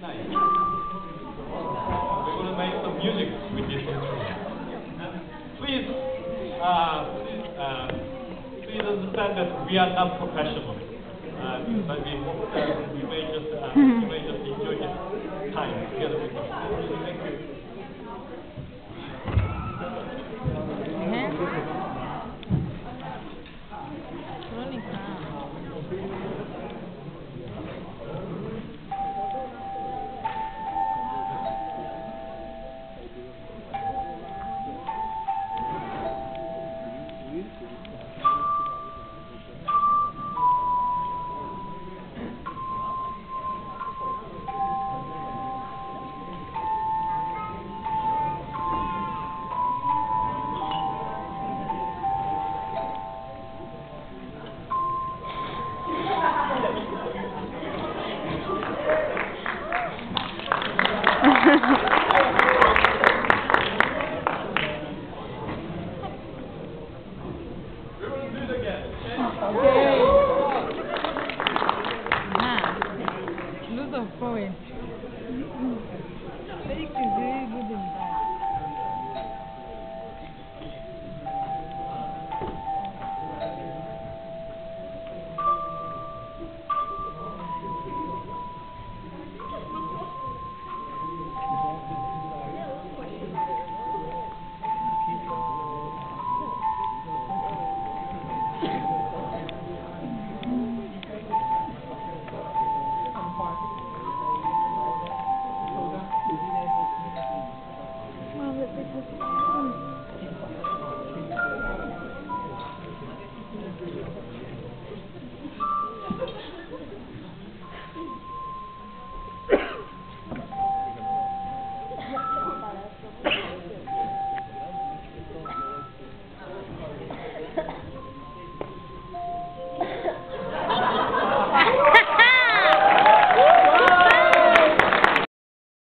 Nice. We're going to make some music with this instrument. Please, please understand that we are not professional, but we hope that you may just enjoy this time together with us. Thank you. Lose of point. Very good.